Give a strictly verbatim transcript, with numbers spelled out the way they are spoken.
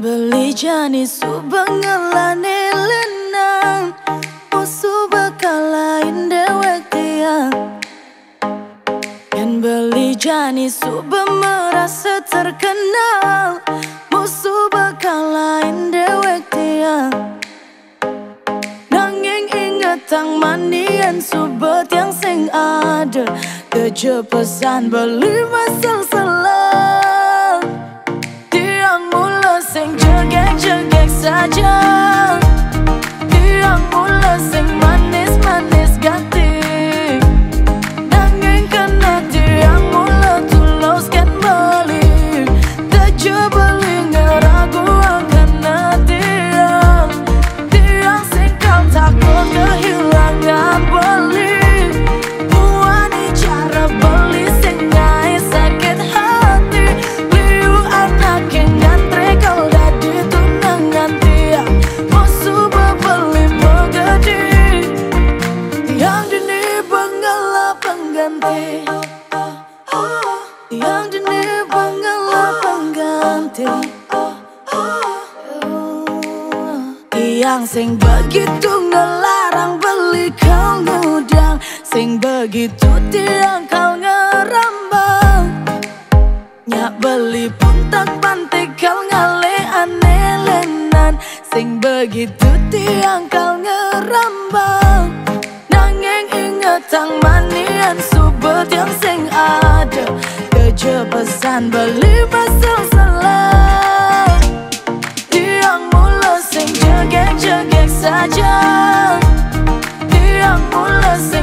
beli jani subangelane lenang, musuh bakal lain dewek tiang. Yen beli jani suba merasa terkenal, musuh bakal lain dewek tiang. Nanging inget tang mandian subet yang sing ada, kejepesan beli masal salah. Tiang mula sing jegek-jegek saja, tiang mula sing manis-manis ganti. Nanging kena tiang mula tuluskan balik, tejo beli ngeragu kena tiang. Tiang sing kau takut kehilangan beli, buani cara beli sing ngai sakit hati. Liu anak yang ngantre kau dadi tunangan tiang, musuh bebeli megadi. Tiang dini bengala pengganti, tiang dini bengala pengganti. Tiang sing begitu ngelarang beli kau ngudang, sing begitu tiang kau ngerambang. Nyak beli pun tak pantai kau ngale aneh lenan, sing begitu tiang kau ngerambang. Nanging inget tang manian subet yang sing ada, kejepesan beli masal salah. Tiang mula sing jegek-jegek saja, tiang mula sing